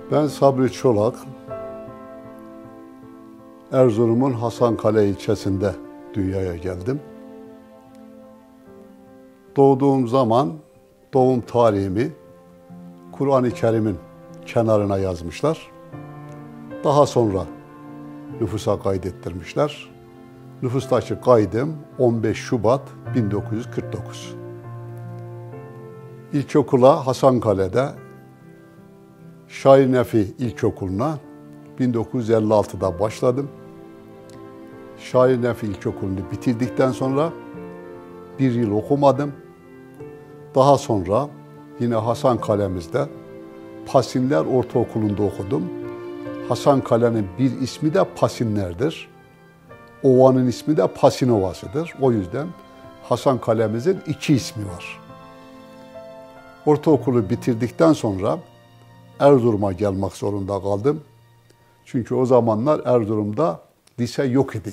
Ben Sabri Çolak, Erzurum'un Hasankale ilçesinde dünyaya geldim. Doğduğum zaman doğum tarihimi Kur'an-ı Kerim'in kenarına yazmışlar. Daha sonra nüfusa kaydettirmişler. Nüfustaki kaydım 15 Şubat 1949. İlkokula Hasankale'de Şair Nefi İlkokulu'na 1956'da başladım. Şair Nefi İlkokulu'nu bitirdikten sonra bir yıl okumadım. Daha sonra yine Hasankale'mizde Pasinler Ortaokulu'nda okudum. Hasankale'nin bir ismi de Pasinler'dir. Ovanın ismi de Pasin Ovası'dır. O yüzden Hasankale'mizin iki ismi var. Ortaokulu bitirdikten sonra Erzurum'a gelmek zorunda kaldım. Çünkü o zamanlar Erzurum'da lise yok idi.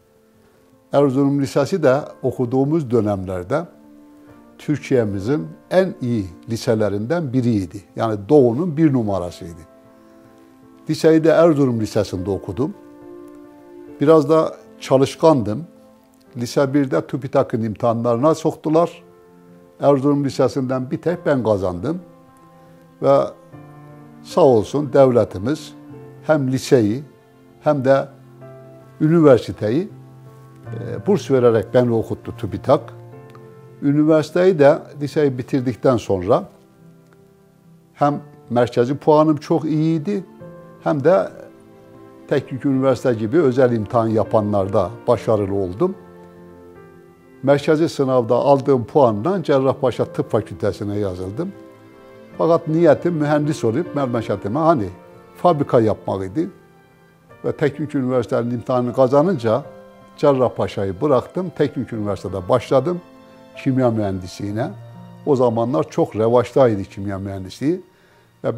Erzurum Lisesi de okuduğumuz dönemlerde Türkiye'mizin en iyi liselerinden biriydi. Yani Doğu'nun bir numarasıydı. Liseyi de Erzurum Lisesi'nde okudum. Biraz da çalışkandım. Lise 1'de TÜBİTAK'ın imtihanlarına soktular. Erzurum Lisesi'nden bir tek ben kazandım. Ve sağ olsun devletimiz hem liseyi hem de üniversiteyi burs vererek beni okuttu TÜBİTAK. Üniversiteyi de liseyi bitirdikten sonra hem merkezi puanım çok iyiydi hem de teknik üniversite gibi özel imtihan yapanlarda başarılı oldum. Merkezi sınavda aldığım puanla Cerrahpaşa Tıp Fakültesi'ne yazıldım. Fakat niyetim mühendis olup memleketime fabrika yapmak idi. Ve teknik üniversitenin imtihanını kazanınca Cerrahpaşa'yı bıraktım. Teknik üniversitede başladım kimya mühendisliğine. O zamanlar çok revaçtaydı kimya mühendisliği. Ve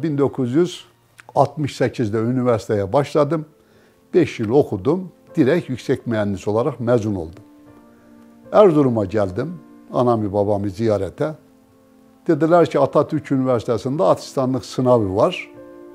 1968'de üniversiteye başladım. 5 yıl okudum. Direkt yüksek mühendis olarak mezun oldum. Erzurum'a geldim. Anamı babamı ziyarete. Dediler ki Atatürk Üniversitesi'nde asistanlık sınavı var.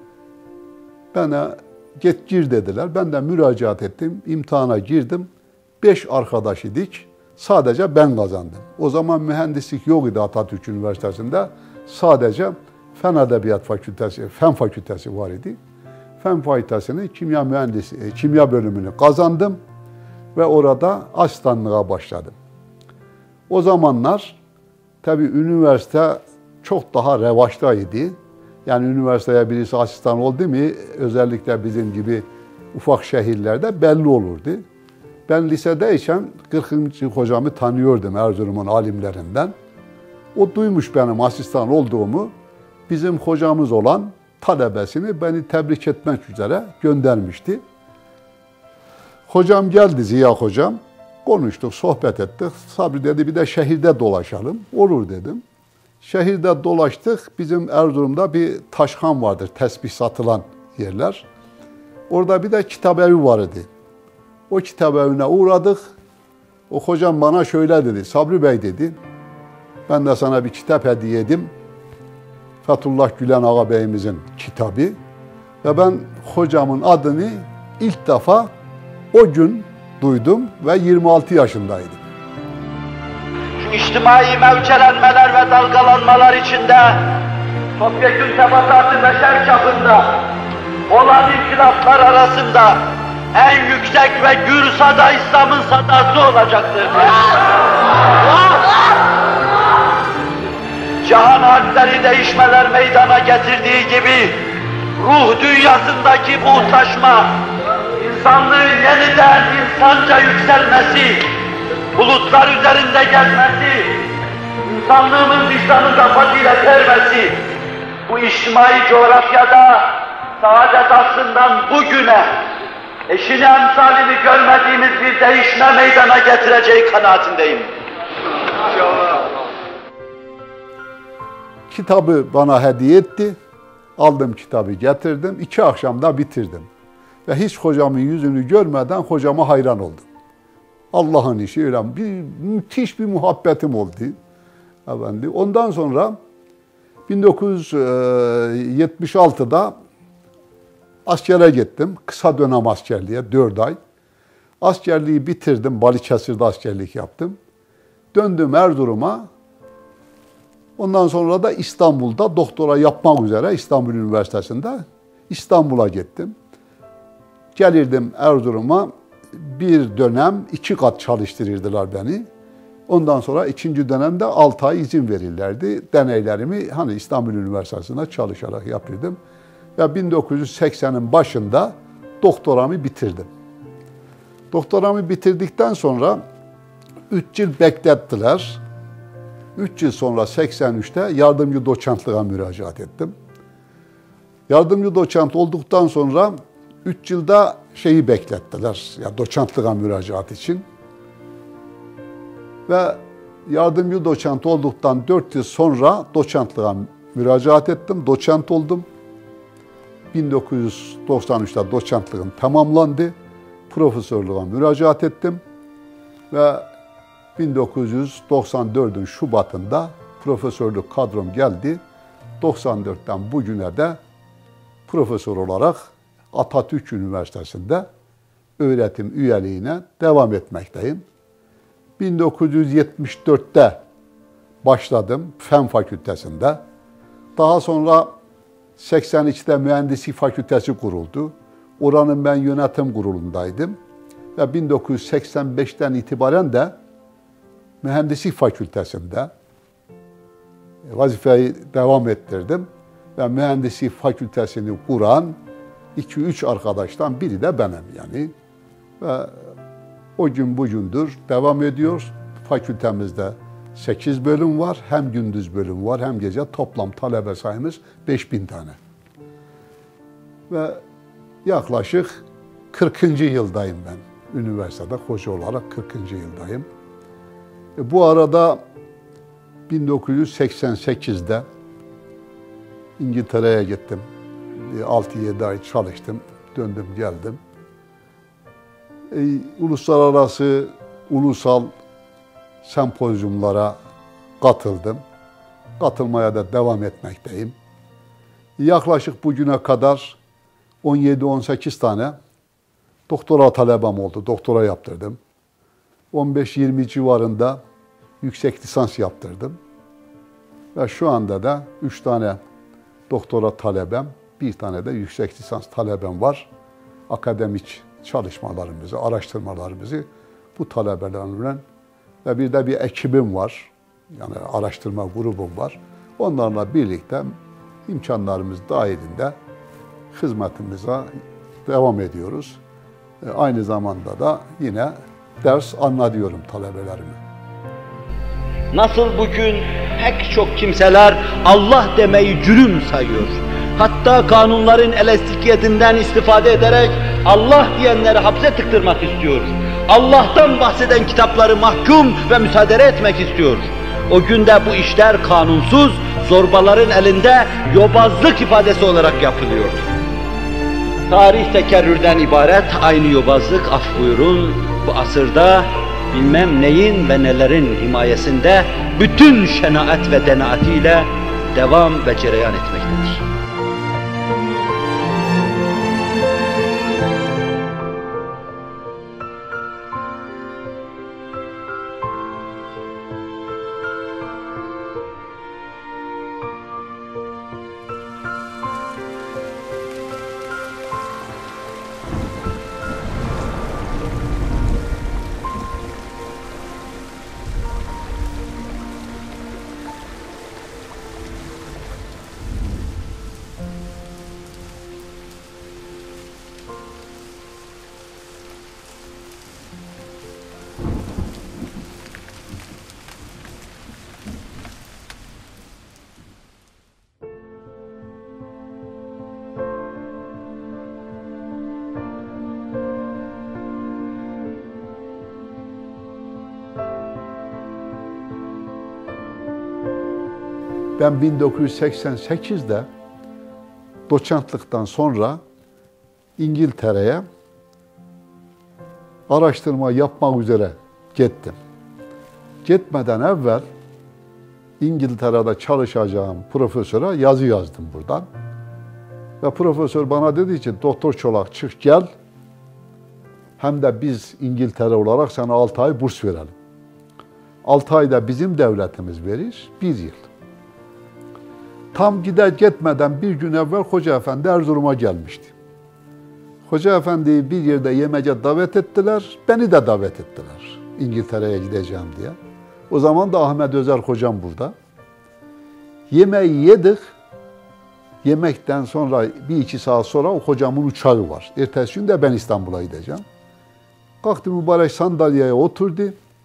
Bana gir dediler. Ben de müracaat ettim. İmtihana girdim. 5 arkadaş idik. Sadece ben kazandım. O zaman mühendislik yok idi Atatürk Üniversitesi'nde. Sadece Fen Edebiyat Fakültesi, Fen Fakültesi var idi. Fen Fakültesi'nin kimya bölümünü kazandım ve orada asistanlığa başladım. O zamanlar tabii üniversite çok daha revaçtaydı. Yani üniversiteye birisi asistan oldu mu özellikle bizim gibi ufak şehirlerde belli olurdu. Ben lisedeyken 40. hocamı tanıyordum Erzurum'un alimlerinden. O duymuş benim asistan olduğumu. Bizim hocamız olan talebesini beni tebrik etmek üzere göndermişti. Hocam geldi, Ziya hocam. Konuştuk, sohbet ettik. Sabri dedi bir de şehirde dolaşalım. Olur dedim. Şehirde dolaştık. Bizim Erzurum'da bir taşhan vardır, tesbih satılan yerler. Orada bir de kitabevi vardı. O kitabevine uğradık. O hocam bana şöyle dedi, Sabri Bey dedi, ben de sana bir kitap hediye edeyim. Fethullah Gülen ağabeyimizin kitabı. Ve ben hocamın adını ilk defa o gün duydum ve 26 yaşındaydım. Şu içtimai mevçelenmeler ve dalgalanmalar içinde topyekün tebatı beşer çapında olan inkılaplar arasında en yüksek ve gür sada İslam'ın sadası olacaktır. Cihan halleri değişmeler meydana getirdiği gibi ruh dünyasındaki muhtaşma, insanlığın yeniden insanca yükselmesi, bulutlar üzerinde gezmesi, insanlığımın vicdanında fazilet ermesi, bu içtimai coğrafyada saadet asrından bugüne eşini emsalini görmediğimiz bir değişme meydana getireceği kanaatindeyim. Kitabı bana hediye etti. Aldım kitabı getirdim. 2 akşamda bitirdim. Ve hiç hocamın yüzünü görmeden hocama hayran oldum. Allah'ın işi öyle müthiş bir muhabbetim oldu. Efendim. Ondan sonra 1976'da Askere gittim. Kısa dönem askerliğe 4 ay. Askerliği bitirdim. Balıkesir'de askerlik yaptım. Döndüm Erzurum'a. Ondan sonra da İstanbul'da doktora yapmak üzere İstanbul Üniversitesi'nde İstanbul'a gittim. Gelirdim Erzurum'a, bir dönem 2 kat çalıştırırdılar beni. Ondan sonra 2. dönemde 6 ay izin verirlerdi. Deneylerimi hani İstanbul Üniversitesi'nde çalışarak yapıyordum. Ve 1980'in başında doktoramı bitirdim. Doktoramı bitirdikten sonra 3 yıl beklettiler. 3 yıl sonra 83'te yardımcı doçentliğe müracaat ettim. Yardımcı doçent olduktan sonra 3 yılda şeyi beklettiler, ya doçentliğe müracaat için. Ve yardımcı doçent olduktan 4 yıl sonra doçentliğe müracaat ettim, doçent oldum. 1993'te doçentliğim tamamlandı, profesörlüğe müracaat ettim ve 1994'ün Şubat'ında profesörlük kadrom geldi. 94'ten bugüne de profesör olarak Atatürk Üniversitesi'nde öğretim üyeliğine devam etmekteyim. 1974'te başladım Fen Fakültesi'nde. Daha sonra 82'de Mühendislik Fakültesi kuruldu. Oranın ben yönetim kurulundaydım. Ve 1985'ten itibaren de Mühendislik Fakültesi'nde vazifeyi devam ettirdim. Ve Mühendislik Fakültesini kuran 2-3 arkadaştan biri de benim yani. Ve o gün bugündür devam ediyor. Fakültemizde 8 bölüm var. Hem gündüz bölüm var hem gece. Toplam talebe sayımız 5000 tane. Ve yaklaşık 40. yıldayım ben. Üniversitede hoca olarak 40. yıldayım. Bu arada 1988'de İngiltere'ye gittim. 6-7 ay çalıştım. Döndüm geldim. Uluslararası, ulusal sempozyumlara katıldım. Katılmaya da devam etmekteyim. Yaklaşık bugüne kadar 17-18 tane doktora talebem oldu. Doktora yaptırdım. 15-20 civarında yüksek lisans yaptırdım. Ve şu anda da 3 tane doktora talebem, 1 tane de yüksek lisans talebem var. Akademik çalışmalarımızı, araştırmalarımızı bu talebelerle ve bir de bir ekibim var. Yani araştırma grubum var. Onlarla birlikte imkanlarımız dahilinde hizmetimize devam ediyoruz. Aynı zamanda da yine ders anlatıyorum talebelerime. Nasıl bugün pek çok kimseler Allah demeyi cürüm sayıyor. Hatta kanunların elastikiyetinden istifade ederek Allah diyenleri hapse tıktırmak istiyor. Allah'tan bahseden kitapları mahkum ve müsaade etmek istiyor. O günde bu işler kanunsuz, zorbaların elinde yobazlık ifadesi olarak yapılıyor. Tarih tekerrürden ibaret aynı yobazlık, af buyurun, bu asırda bilmem neyin ve nelerin himayesinde bütün şenaat ve denaatiyle devam ve cereyan etmektedir. Ben 1988'de doçentlikten sonra İngiltere'ye araştırma yapmak üzere gittim. Gitmeden evvel İngiltere'de çalışacağım profesöre yazı yazdım buradan. Ve profesör bana dedi ki, Doktor Çolak çık gel, hem de biz İngiltere olarak sana 6 ay burs verelim. 6 ayda bizim devletimiz verir, 1 yıl. Tam gider gitmeden bir gün evvel Hoca Efendi Erzurum'a gelmişti. Hoca Efendi'yi bir yerde yemeğe davet ettiler, beni de davet ettiler İngiltere'ye gideceğim diye. O zaman da Ahmet Özer hocam burada. Yemeği yedik. Yemekten sonra 1-2 saat sonra o hocamın uçağı var. Ertesi gün de ben İstanbul'a gideceğim. Kalktı mübarek sandalyeye oturdu.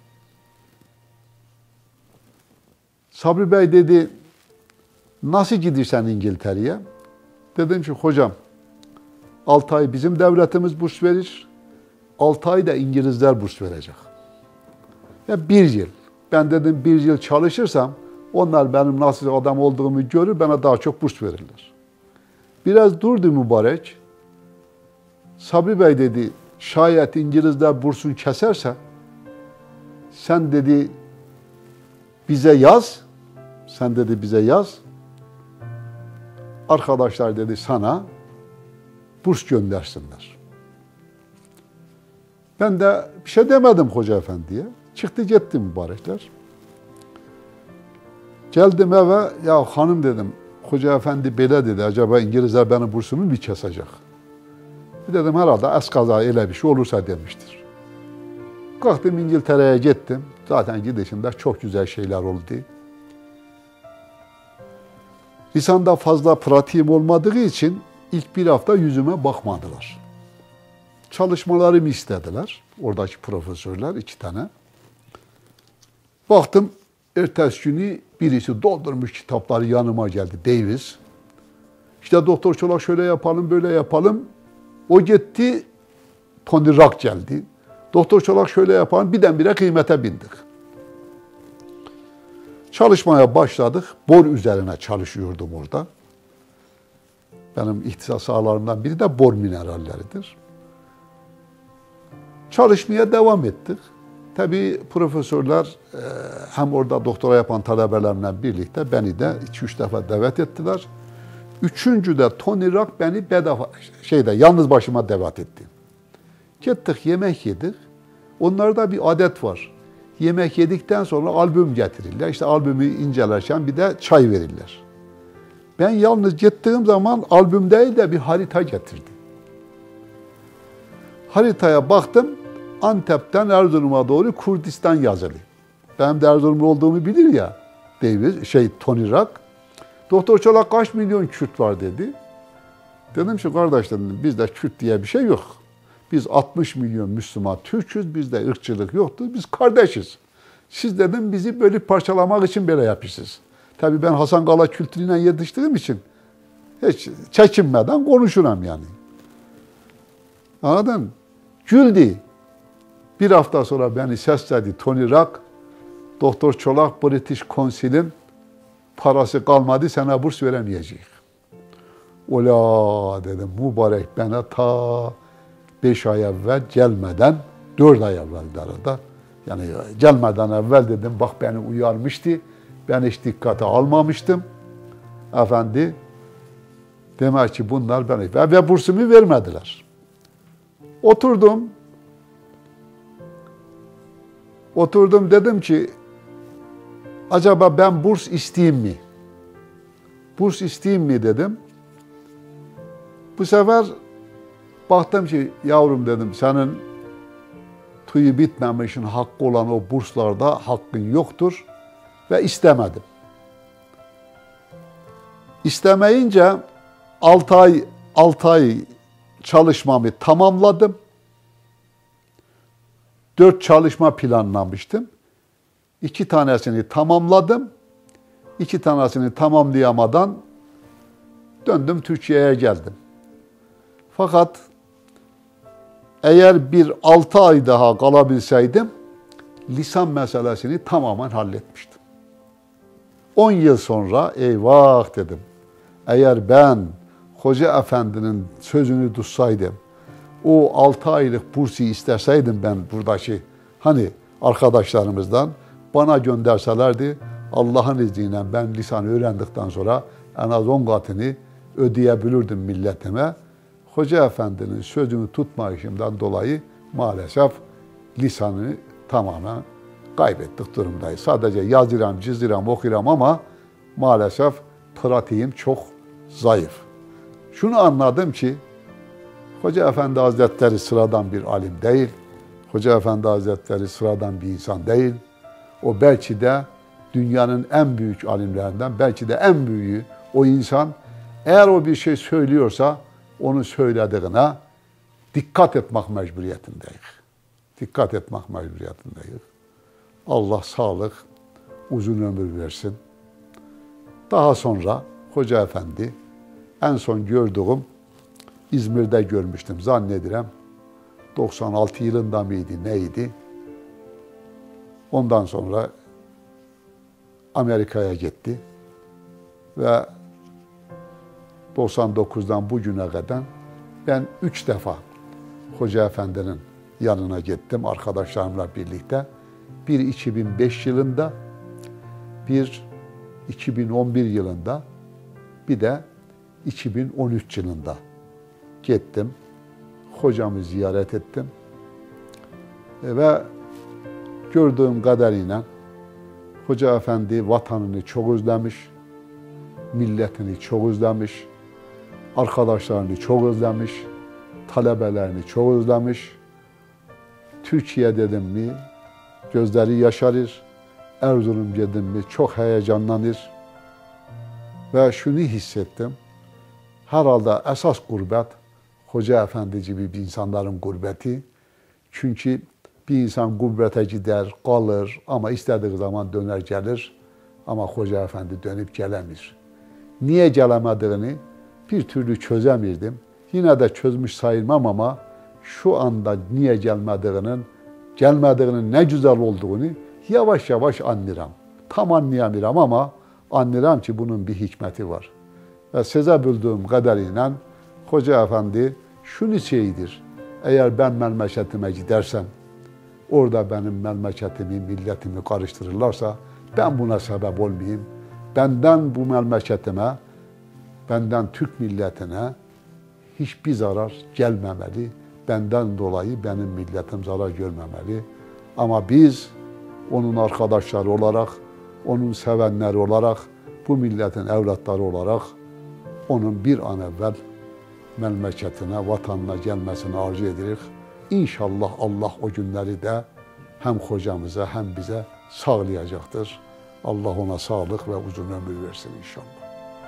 Sabri Bey dedi, nasıl gidersen İngiltere'ye? Dedim ki hocam 6 ay bizim devletimiz burs verir. 6 ay da İngilizler burs verecek. Ve 1 yıl. Ben dedim 1 yıl çalışırsam onlar benim nasıl adam olduğumu görür, bana daha çok burs verirler. Biraz durdu mübarek. Sabri Bey dedi, şayet İngilizler bursunu keserse sen dedi bize yaz. Sen dedi bize yaz. Arkadaşlar dedi sana burs göndersinler. Ben de bir şey demedim Hoca Efendi'ye. Çıktı gitti mübarekler. Geldim eve, ya hanım dedim, Hoca Efendi böyle dedi, acaba İngilizler benim bursumu mu kesecek? Dedim herhalde eskaza öyle bir şey olursa demiştir. Kalktım İngiltere'ye gittim. Zaten gidişimde çok güzel şeyler oldu. Lisanda fazla pratiğim olmadığı için ilk 1 hafta yüzüme bakmadılar. Çalışmalarımı istediler. Oradaki profesörler 2 tane. Baktım ertesi günü birisi doldurmuş kitapları yanıma geldi. Davis. İşte Doktor Çolak şöyle yapalım, böyle yapalım. O gitti, Tony Rock geldi. Doktor Çolak şöyle yapalım, birdenbire kıymete bindik. Çalışmaya başladık. Bor üzerine çalışıyordum orada. Benim ihtisas sahalarımdan biri de bor mineralleridir. Çalışmaya devam ettik. Tabii profesörler hem orada doktora yapan talebelerimle birlikte beni de 2-3 defa davet ettiler. 3. de Tony Rock beni bedava yalnız başıma davet etti. Gittik yemek yedik. Onlarda bir adet var. Yemek yedikten sonra albüm getirirler. İşte albümü incelerken bir de çay verirler. Ben yalnız gittiğim zaman albüm değil de bir harita getirdim. Haritaya baktım. Antep'ten Erzurum'a doğru Kurdistan yazılı. Benim de Erzurumlu olduğumu bilir ya Tony Rock. Doktor Çolak kaç milyon Kürt var dedi. Dedim ki kardeş dedim, bizde Kürt diye bir şey yok. Biz 60 milyon Müslüman Türk'üz, bizde ırkçılık yoktur, biz kardeşiz. Siz dedim bizi bölüp parçalamak için böyle yapıyorsunuz. Tabii ben Hasan Kala kültürüyle yetiştiğim için hiç çekinmeden konuşurum yani. Anladın? Güldü. 1 hafta sonra beni sesledi Tony Rock. Doktor Çolak British Council'in parası kalmadı, sana burs veremeyecek. Ola dedim, mübarek bana ta 5 ay evvel gelmeden, 4 ay evvel arada. Yani gelmeden evvel dedim, bak beni uyarmıştı. Ben hiç dikkate almamıştım. Efendi, demek ki bunlar beni... Ve bursumu vermediler. Oturdum dedim ki, acaba ben burs isteyeyim mi? Burs isteyeyim mi dedim. Bu sefer baktım ki yavrum dedim senin tüyü bitmemişin hakkı olan o burslarda hakkın yoktur ve istemedim. İstemeyince 6 ay çalışmamı tamamladım. 4 çalışma planlamıştım. 2 tanesini tamamladım. 2 tanesini tamamlayamadan döndüm Türkiye'ye geldim. Fakat eğer bir 6 ay daha kalabilseydim lisan meselesini tamamen halletmiştim. 10 yıl sonra eyvah dedim. Eğer ben Hoca Efendi'nin sözünü tutsaydım, o 6 aylık bursu isteseydim ben buradaki arkadaşlarımızdan bana gönderselerdi Allah'ın izniyle ben lisanı öğrendikten sonra en az 10 katını ödeyebilirdim milletime. Hoca Efendi'nin sözünü tutmayışımdan dolayı maalesef lisanı tamamen kaybettik durumdayız. Sadece yazıram, çiziram, okuram ama maalesef pratiğim çok zayıf. Şunu anladım ki Hoca Efendi Hazretleri sıradan bir alim değil. Hoca Efendi Hazretleri sıradan bir insan değil. O belki de dünyanın en büyük alimlerinden, belki de en büyüğü o insan. Eğer o bir şey söylüyorsa onu söylediğine dikkat etmek mecburiyetindeyiz. Dikkat etmek mecburiyetindeyiz. Allah sağlık, uzun ömür versin. Daha sonra Hoca Efendi en son gördüğüm İzmir'de görmüştüm zannederim. 96 yılında mıydı, neydi? Ondan sonra Amerika'ya gitti ve 99'dan bugüne kadar ben 3 defa Hoca Efendi'nin yanına gittim arkadaşlarımla birlikte. Bir 2005 yılında, bir 2011 yılında, bir de 2013 yılında gittim. Hocamı ziyaret ettim. Ve gördüğüm kadarıyla Hoca Efendi vatanını çok özlemiş, milletini çok özlemiş, arkadaşlarını çok özlemiş, talebelerini çok özlemiş. Türkiye dedim mi gözleri yaşarır, Erzurum dedim mi çok heyecanlanır. Ve şunu hissettim, herhalde esas gurbet Hoca Efendi gibi bir insanların gurbeti. Çünkü bir insan gurbete gider, kalır ama istediği zaman döner gelir. Ama Hoca Efendi dönüp gelemir. Niye gelemediğini bir türlü çözemirdim. Yine de çözmüş sayılmam ama şu anda niye gelmediğinin ne güzel olduğunu yavaş yavaş anlıram. Tam anlayamıram ama anlıram ki bunun bir hikmeti var. Ve size bildiğim kadarıyla Hoca Efendi şunu şeydir, eğer ben memleketime gidersem, orada benim memleketimi, milletimi karıştırırlarsa, ben buna sebep olmayayım. Benden bu memleketime, benden Türk milletine hiçbir zarar gelmemeli. Benden dolayı benim milletim zarar görmemeli. Ama biz onun arkadaşları olarak, onun sevenleri olarak, bu milletin evlatları olarak onun bir an evvel memleketine, vatanına gelmesini arzu edirik. İnşallah Allah o günleri de hem hocamıza hem bize sağlayacaktır. Allah ona sağlık ve uzun ömür versin inşallah.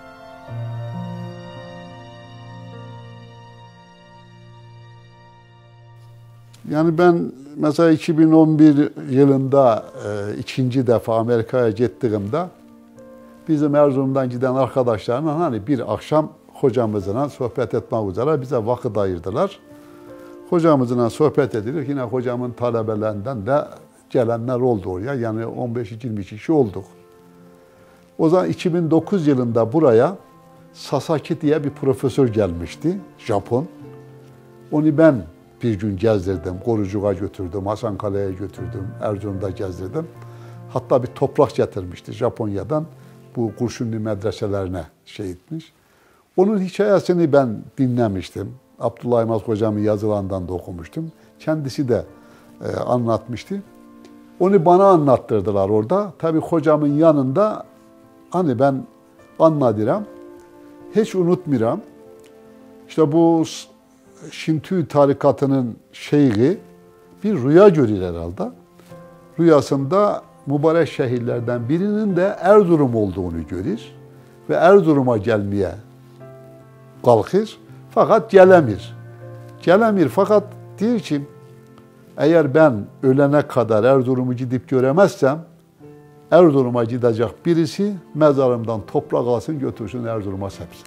Yani ben mesela 2011 yılında ikinci defa Amerika'ya gittiğimde bizim Erzurum'dan giden arkadaşlarla hani bir akşam hocamızla sohbet etmek üzere bize vakit ayırdılar. Hocamızla sohbet edilir. Yine hocamın talebelerinden de gelenler oldu oraya. Yani 15-20 kişi olduk. O zaman 2009 yılında buraya Sasaki diye bir profesör gelmişti, Japon. Onu ben bir gün gezdirdim, Korucuk'a götürdüm, Hasankale'ye götürdüm, Erzurum'da gezdirdim. Hatta bir toprak getirmişti Japonya'dan, bu kurşunlu medreselerine etmiş. Onun hikayesini ben dinlemiştim. Abdullah Yılmaz hocamın yazılarından da okumuştum. Kendisi de anlatmıştı. Onu bana anlattırdılar orada. Tabii hocamın yanında hani ben anladıram, hiç unutmuram. İşte bu Şintü tarikatının şeyhi bir rüya görür herhalde. Rüyasında mübarek şehirlerden birinin de Erzurum olduğunu görür ve Erzurum'a gelmeye kalkır fakat gelemir. Gelemir fakat diyor ki eğer ben ölene kadar Erzurum'u gidip göremezsem Erzurum'a gidecek birisi mezarımdan toprak alsın götürsün Erzurum'a sepsin.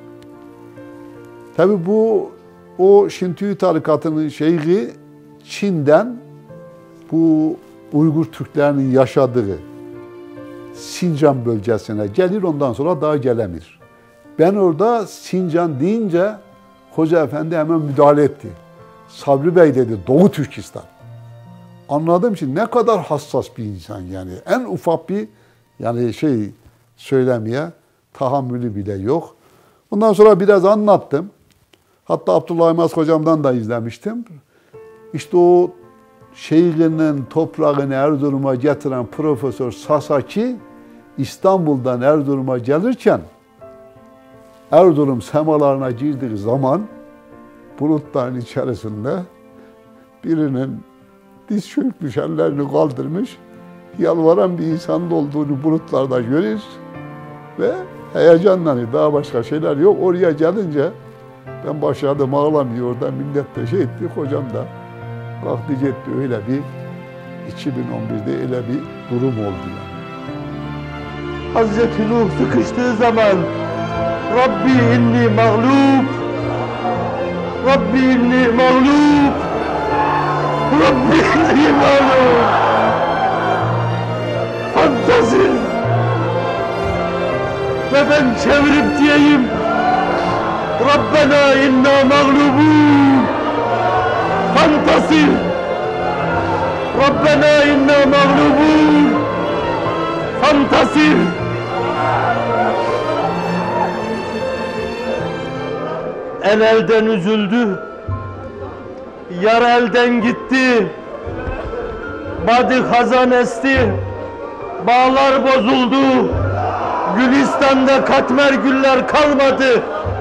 Tabi bu o Şintü tarikatının şeyhi Çin'den bu Uygur Türklerinin yaşadığı Sincan bölgesine gelir, ondan sonra daha gelemir. Ben orada Sincan deyince Hoca Efendi hemen müdahale etti. Sabri Bey dedi, Doğu Türkistan. Anladım ki ne kadar hassas bir insan yani. En ufak bir yani söylemeye tahammülü bile yok. Ondan sonra biraz anlattım. Hatta Abdullah Aymaz hocamdan da izlemiştim. İşte o şeyhinin toprağını Erzurum'a getiren Profesör Sasaki İstanbul'dan Erzurum'a gelirken Erzurum semalarına girdiği zaman bulutların içerisinde birinin diz çökmüş, ellerini kaldırmış, yalvaran bir insan olduğunu bulutlarda görür ve heyecanlanır. Daha başka şeyler yok. Oraya gelince ben başladım ağlamaya, orada millet de şey etti, hocam da kalktı gitti. Öyle bir 2011'de öyle bir durum oldu yani. Hazreti Nuh sıkıştığı zaman Rabbi inni mağlup, Rabbi inni mağlup, Rabbi inni mağlup. Fantasir. Ve ben çevirip diyeyim Rabbena inna mağlubun. Fantasir. Rabbena inna mağlubun. Fantasir. El elden üzüldü, yar elden gitti, badi hazan esti, bağlar bozuldu, Gülistan'da katmer güller kalmadı.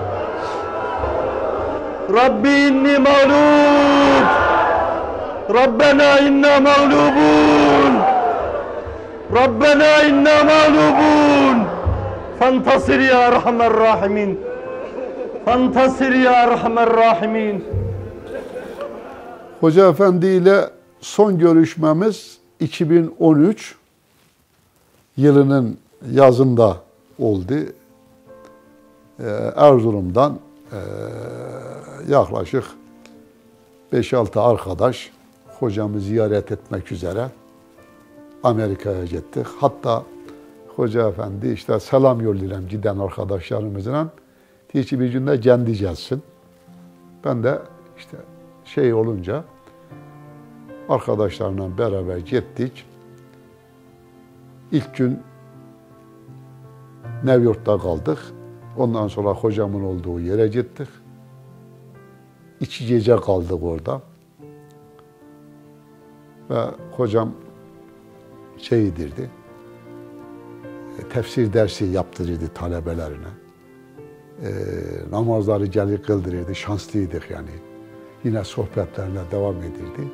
Rabbi inni mağlub, Rabbena inna mağlubun, Rabbena inna mağlubun, fantasir ya Erhamer Rahimin. Fantasir ya Erhamer Rahimin. Hoca Efendi ile son görüşmemiz 2013 yılının yazında oldu. Erzurum'dan yaklaşık 5-6 arkadaş hocamı ziyaret etmek üzere Amerika'ya gittik. Hatta Hoca Efendi işte selam yollayalım giden arkadaşlarımızla. Hiç bir günde kendi gelsin. Ben de işte şey olunca arkadaşlarla beraber gittik. İlk gün New York'ta kaldık. Ondan sonra hocamın olduğu yere gittik. 2 gece kaldık orada. Ve hocam şeydirdi, tefsir dersi yaptırırdı talebelerine. Namazları gelir kıldırırdı, şanslıydık yani. Yine sohbetlerine devam edirdi.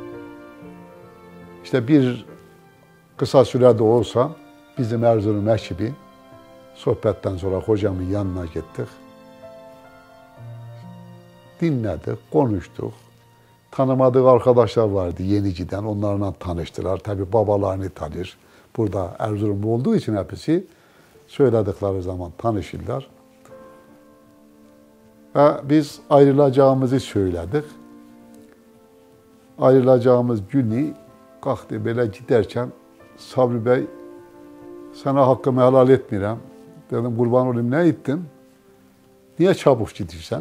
İşte bir kısa sürede olsa bizim Erzurum ekibi sohbetten sonra hocamın yanına gittik. Dinledik, konuştuk. Tanımadığı arkadaşlar vardı yeni giden, onlarla tanıştılar. Tabii babalarını tanır. Burada Erzurumlu olduğu için hepsi söyledikleri zaman tanışırlar. Ve biz ayrılacağımızı söyledik. Ayrılacağımız günü kalktı böyle giderken Sabri Bey sana hakkımı helal etmirəm. Dedim kurban olayım ne ettin? Niye çabuk gidiyorsun?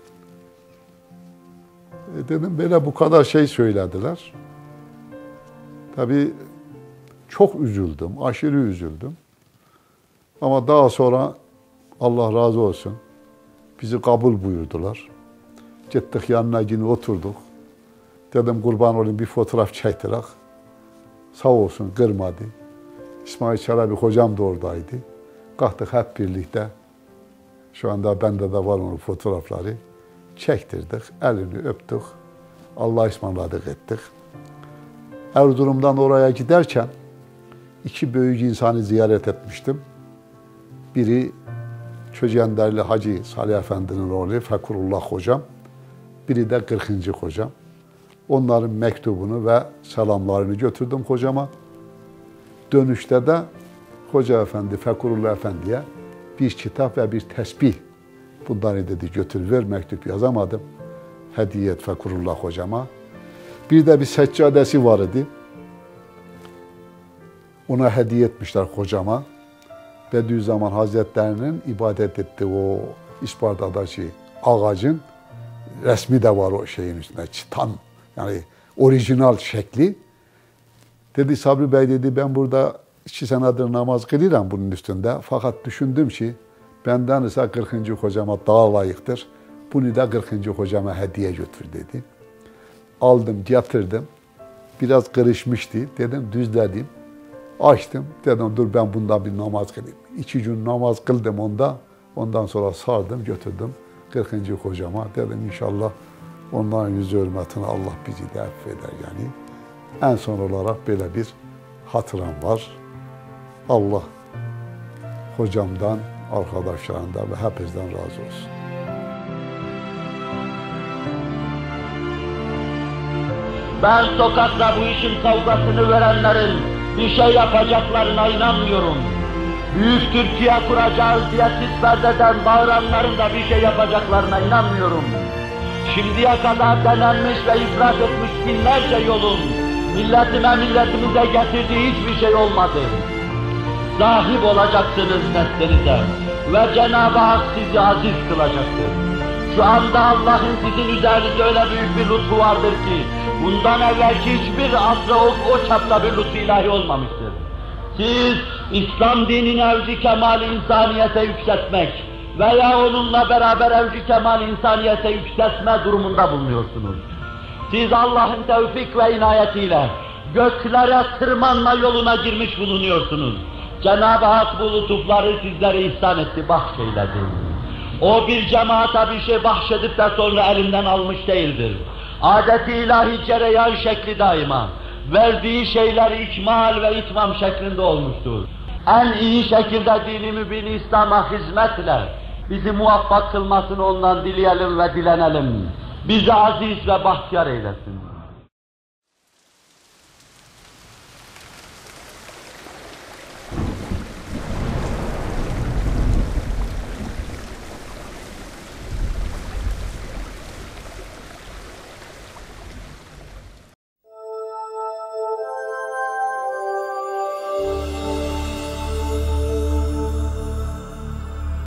Dedim böyle bu kadar şey söylediler. Tabii çok üzüldüm, aşırı üzüldüm. Ama daha sonra Allah razı olsun bizi kabul buyurdular. Gittik yanına yine oturduk. Dedim kurban olayım bir fotoğraf çektirek. Sağ olsun kırmadı. İsmail Çelebi hocam da oradaydı. Kalktık hep birlikte. Şu anda bende de var onun fotoğrafları. Çektirdik, elini öptük. Allah'a ısmarladık ettik. Erzurum'dan oraya giderken 2 büyük insanı ziyaret etmiştim. Biri Çöcenderli Hacı Salih Efendi'nin oğlu Fekurullah hocam. Biri de 40. hocam. Onların mektubunu ve selamlarını götürdüm hocama. Dönüşte de Hoca Efendi, Fekurullah Efendi'ye bir kitap ve bir tesbih. Bunları dedi götür ver, mektup yazamadım. Hediye et Fekurullah hocama. Bir de bir seccadesi var idi. Ona hediye etmişler hocama. Bediüzzaman Hazretlerinin ibadet ettiği o İsparta'daki ağacın resmi de var o şeyin üstünde. Tam yani orijinal şekli. Dedi Sabri Bey dedi ben burada 2 senedir namaz kılıyorum bunun üstünde. Fakat düşündüm ki Benden ise 40. hocama daha layıktır. Bunu da 40. hocama hediye götür dedi. Aldım, getirdim. Biraz kırışmıştı. Dedim düzledim. Açtım. Dedim dur ben bundan bir namaz kılayım. 2 gün namaz kıldım onda. Ondan sonra sardım, götürdüm 40. hocama. Dedim inşallah onların yüzü hürmetine Allah bizi de affeder yani. En son olarak böyle bir hatıram var. Allah hocamdan, arkadaşlarından ve hepinizden razı olsun. Ben sokakta bu işin kavgasını verenlerin bir şey yapacaklarına inanmıyorum. Büyük Türkiye kuracağız diye sis perdeden bağıranların da bir şey yapacaklarına inanmıyorum. Şimdiye kadar denenmiş ve iflas etmiş binlerce yolun milletimize getirdiği hiçbir şey olmadı. Sahip olacaksınız neslinize ve Cenab-ı Hak sizi aziz kılacaktır. Şu anda Allah'ın sizin üzerinizde öyle büyük bir lütfu vardır ki bundan evvelki hiçbir asra o çapta bir lütfu ilahi olmamıştır. Siz İslam dinini evci kemal insaniyete yükseltmek veya onunla beraber evci kemal insaniyete yükseltme durumunda bulunuyorsunuz. Siz Allah'ın tevfik ve inayetiyle göklere tırmanma yoluna girmiş bulunuyorsunuz. Cenab-ı Hak bu lütufları sizlere ihsan etti, bahşeyledi. O bir cemaate bir şey bahşedip de sonra elinden almış değildir. Adet-i ilahi cereyan şekli daima. Verdiği şeyler ikmal ve itmam şeklinde olmuştur. En iyi şekilde dini mübin İslam'a hizmetle bizi muvaffak kılmasını ondan dileyelim ve dilenelim. Bizi aziz ve bahtiyar eylesin.